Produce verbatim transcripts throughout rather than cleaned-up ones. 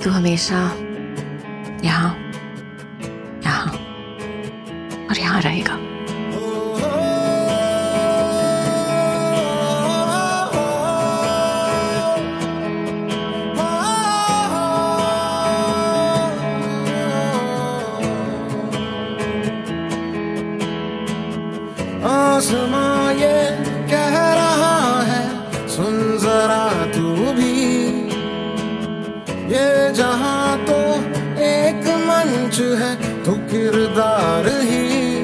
तू हमेशा यहाँ यहाँ और यहाँ रहेगा। आसमां ये कह रहा है सुन जरा तू भी, ये जहां तो एक मंच है तो किरदार ही।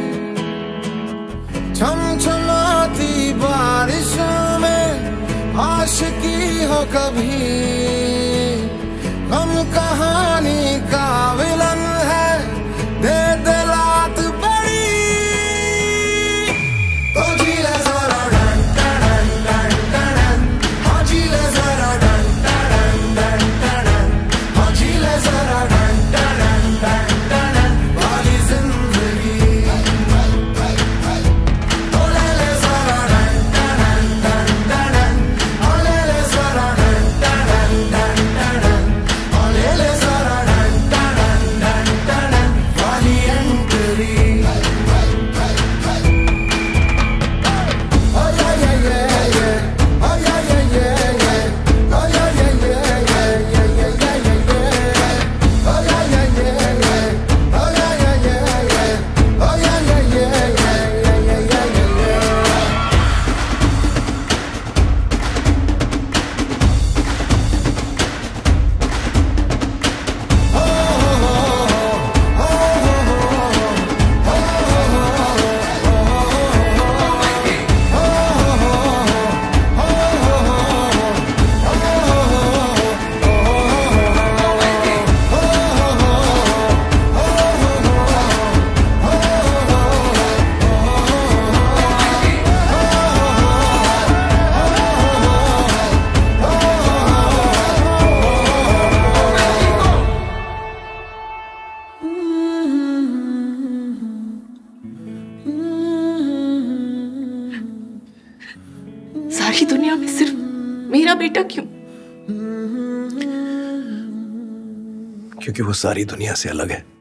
छमछमाती बारिश में आशिकी हो कभी, हम कहानी का विलन है दे दिलात बड़ी। तो जी ले जरा डन डन डन डन, हाँ जी ले जरा डन डन डन डन, हाँ जी ले जरा डन डन डन डन वाली जिंदगी। ओ ले ले जरा डन डन डन डन, ओ ले ले जरा डन डन डन डन, ओ ले ले जरा डन डन डन डन वाली एंट्री। सारी दुनिया में सिर्फ मेरा बेटा क्यों? क्योंकि वो सारी दुनिया से अलग है।